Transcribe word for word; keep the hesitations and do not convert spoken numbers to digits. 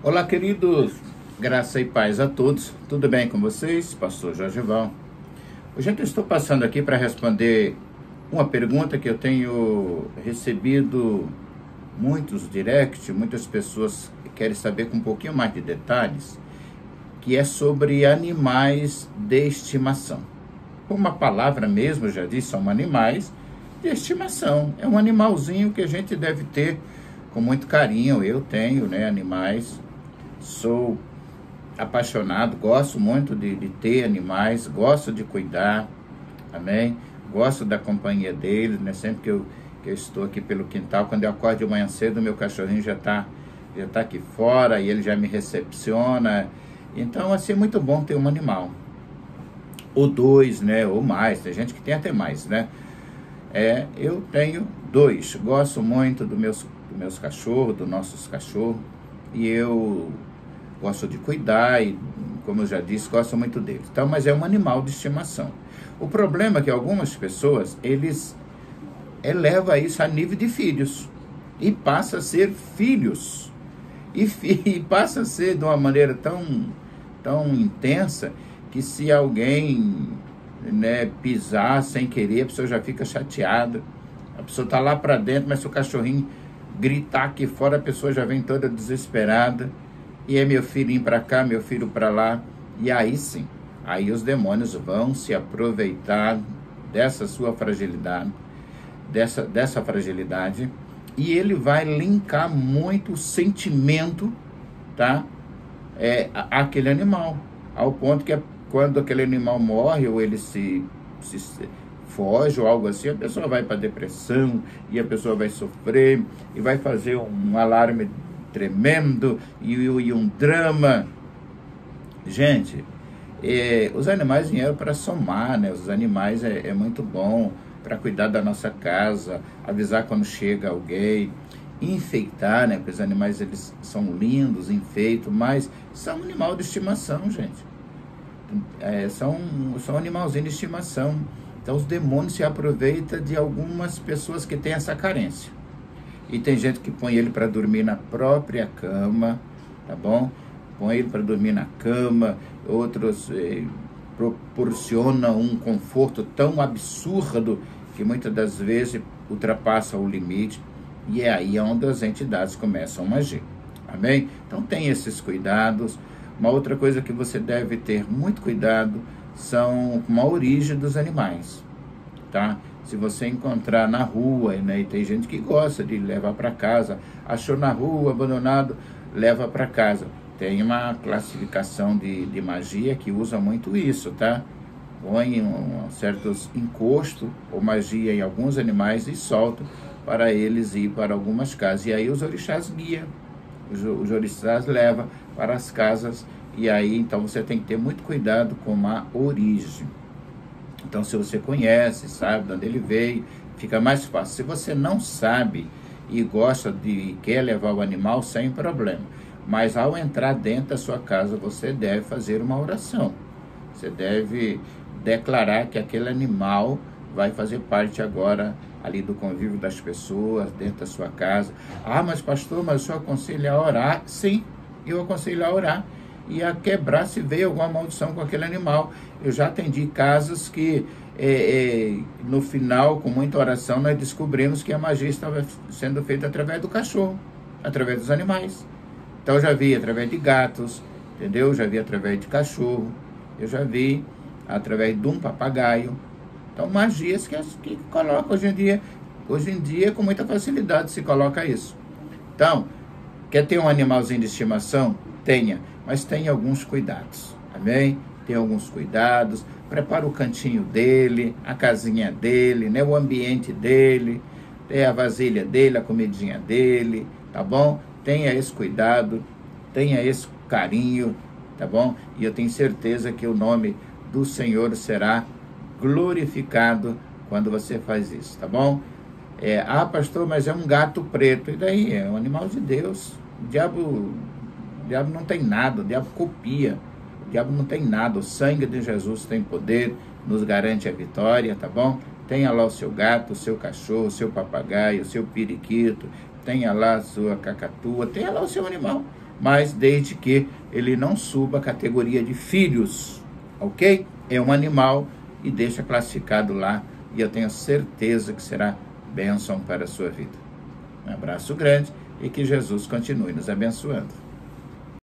Olá, queridos, graça e paz a todos, tudo bem com vocês? Pastor Jorgeval. Hoje eu estou passando aqui para responder uma pergunta que eu tenho recebido muitos direct, muitas pessoas querem saber com um pouquinho mais de detalhes, que é sobre animais de estimação. Como a palavra mesmo já diz, são animais de estimação, é um animalzinho que a gente deve ter com muito carinho. Eu tenho, né, animais. Sou apaixonado, gosto muito de, de ter animais, gosto de cuidar, amém? Gosto da companhia deles, né? Sempre que eu, que eu estou aqui pelo quintal, quando eu acordo de manhã cedo, meu cachorrinho já está já tá aqui fora e ele já me recepciona. Então, assim, é muito bom ter um animal. Ou dois, né? Ou mais, tem gente que tem até mais, né? É, eu tenho dois, gosto muito dos meus, dos meus cachorros, dos nossos cachorros, e eu gosto de cuidar e, como eu já disse, gosto muito deles. Então, mas é um animal de estimação. O problema é que algumas pessoas, eles elevam isso a nível de filhos e passa a ser filhos e, e passa a ser de uma maneira tão, tão intensa que se alguém, né, pisar sem querer, a pessoa já fica chateada. A pessoa está lá para dentro, mas se o cachorrinho gritar aqui fora, a pessoa já vem toda desesperada. E é meu filhinho para cá, meu filho para lá. E aí sim, aí os demônios vão se aproveitar dessa sua fragilidade, dessa, dessa fragilidade, e ele vai linkar muito o sentimento, tá? É, aquele animal, ao ponto que quando aquele animal morre ou ele se, se foge ou algo assim, a pessoa vai para depressão e a pessoa vai sofrer e vai fazer um alarme tremendo e, e um drama. Gente, é, os animais vieram para somar, né? Os animais é, é muito bom para cuidar da nossa casa, avisar quando chega alguém, enfeitar, né? Porque os animais, eles são lindos, enfeitam, mas são um animal de estimação, gente. É, são, são animalzinhos de estimação. Então os demônios se aproveitam de algumas pessoas que têm essa carência. E tem gente que põe ele para dormir na própria cama, tá bom? Põe ele para dormir na cama, outros eh, proporcionam um conforto tão absurdo que muitas das vezes ultrapassa o limite, e é aí onde as entidades começam a agir, amém? Então tem esses cuidados. Uma outra coisa que você deve ter muito cuidado são com a origem dos animais, tá? Se você encontrar na rua, né, e tem gente que gosta de levar para casa, achou na rua, abandonado, leva para casa. Tem uma classificação de, de magia que usa muito isso, tá? Põe um, certos encostos ou magia em alguns animais e solta para eles ir para algumas casas. E aí os orixás guiam, os, os orixás levam para as casas, e aí então você tem que ter muito cuidado com a origem. Então, se você conhece, sabe de onde ele veio, fica mais fácil. Se você não sabe e gosta de e quer levar o animal, sem problema. Mas ao entrar dentro da sua casa, você deve fazer uma oração. Você deve declarar que aquele animal vai fazer parte agora ali do convívio das pessoas, dentro da sua casa. Ah, mas pastor, mas o senhor aconselha a orar? Sim, eu aconselho a orar e a quebrar se veio alguma maldição com aquele animal. Eu já atendi casos que é, é, no final, com muita oração, nós descobrimos que a magia estava sendo feita através do cachorro, através dos animais. Então eu já vi através de gatos, entendeu? Eu já vi através de cachorro, eu já vi através de um papagaio. Então magias que, que colocam hoje em dia, hoje em dia com muita facilidade se coloca isso. Então, quer ter um animalzinho de estimação? Tenha, mas tenha alguns cuidados, amém? Tem alguns cuidados, prepara o cantinho dele, a casinha dele, né? O ambiente dele, tem a vasilha dele, a comidinha dele, tá bom? Tenha esse cuidado, tenha esse carinho, tá bom? E eu tenho certeza que o nome do Senhor será glorificado quando você faz isso, tá bom? É, ah, pastor, mas é um gato preto. E daí? É um animal de Deus. O diabo, o diabo não tem nada, o diabo copia. O diabo não tem nada. O sangue de Jesus tem poder, nos garante a vitória, tá bom? Tenha lá o seu gato, o seu cachorro, o seu papagaio, o seu periquito, tenha lá a sua cacatua, tenha lá o seu animal. mas desde que ele não suba a categoria de filhos, ok? É um animal e deixa classificado lá, e eu tenho certeza que será bênção para a sua vida. Um abraço grande e que Jesus continue nos abençoando.